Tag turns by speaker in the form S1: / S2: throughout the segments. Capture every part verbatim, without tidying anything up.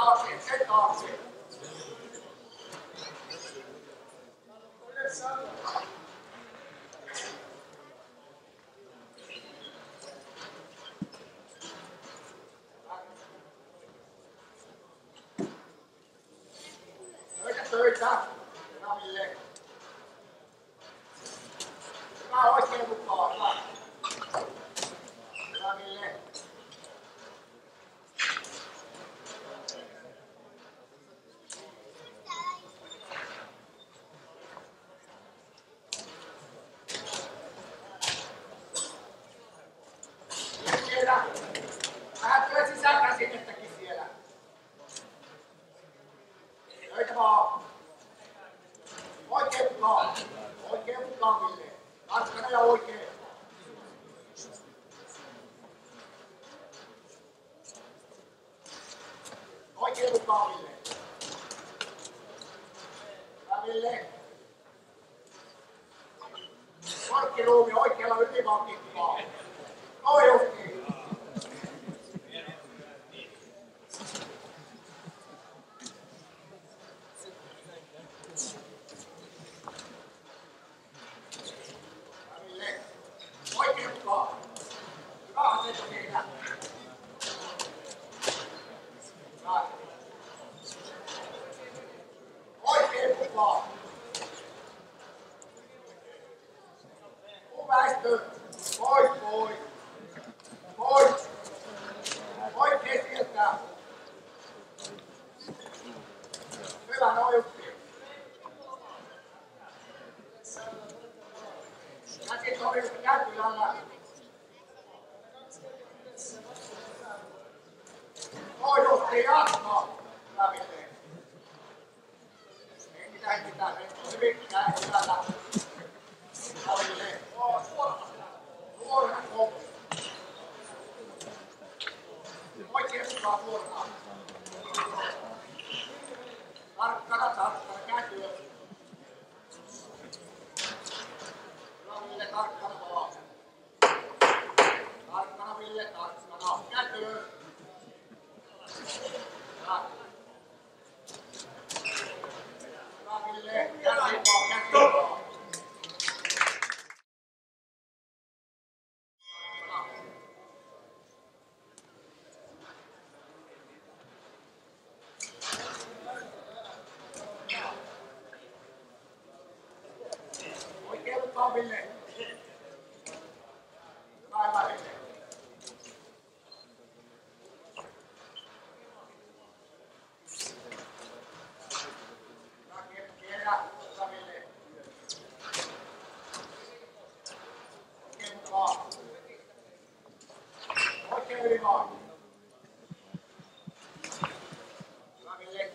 S1: taakse, sen taakse. Töitä, töitä. Raville. Hyvä oikein mukaan. Raville. Siellä. Vähän työ sisäkäsinettäkin siellä. Töitä vaan. Oikein mukaan. Oikein mukaan, Ville. Tarkkana ja oikein. Oikein mukaan, Ville. Hyvä, Ville. Korkkiruumi oikealla ylivankin mukaan. Noin justiin. Oikein mukaan. Hyvä asento siinä. Hyvä. Oikein mukaan. Muu väistö. Pois, pois. Pois. Pois keskeltä. Hyvä, noin justiin. Käsi torjusta kääntyjällä. Noin justiin, jatkaa. Hyvä, Ville. Hengitä, hengitä. Hyvin kääntyjällä. Hyvä, Ville. Suorana kohti. Oikein mukaan suorana. Tarkkana, tarkkana, kääntyjä. Ville, tarkkana vaan. Tarkkana, Ville, tarkkana. Kääntyy. Hyvä. Hyvä, Ville. Kääntyy vaan, kääntyy vaan. Oikein mukaan, Ville. Hyvä, hyvä, Ville. Hyvä, kierrä. Hyvä, Ville. Oikein mukaan. Oikein yli vaan. Hyvä, Ville.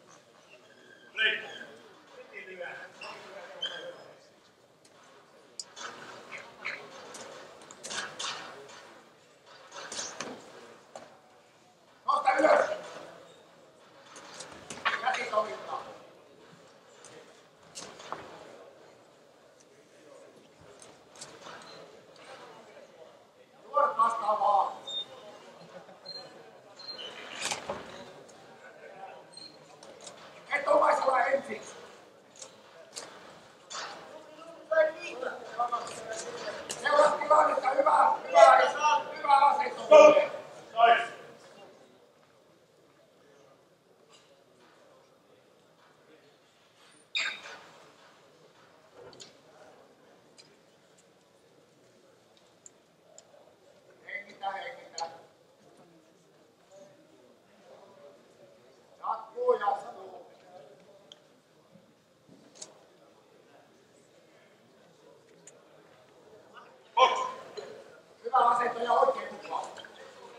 S1: Nosta ylös. Käsi torjuntaan. Nuoret vastaan vaan. Etumaisella ensin. Seuraa tilannetta. Hyvä, hyvä, hyvä asento. Hengitä, hengitä. Jatkuu, jatkuu. Hyvä asento ja oikein mukaan.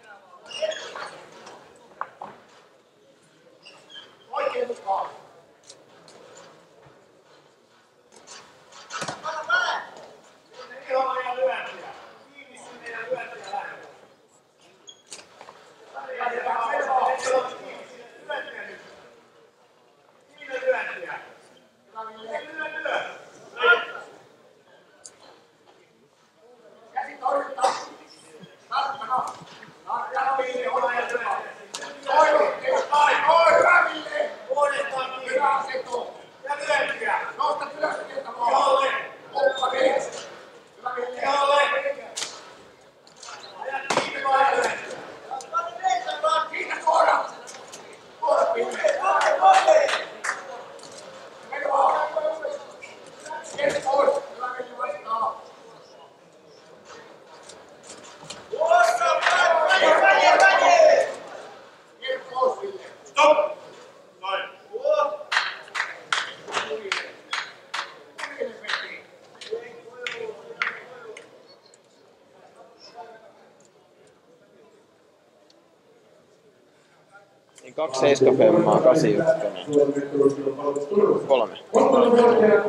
S2: Niin kaksi seiskafemmaa, kasi ykkönen. Kolme.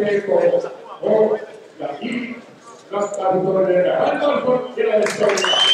S3: Ja I, ratkaisutoinen, hän on siellä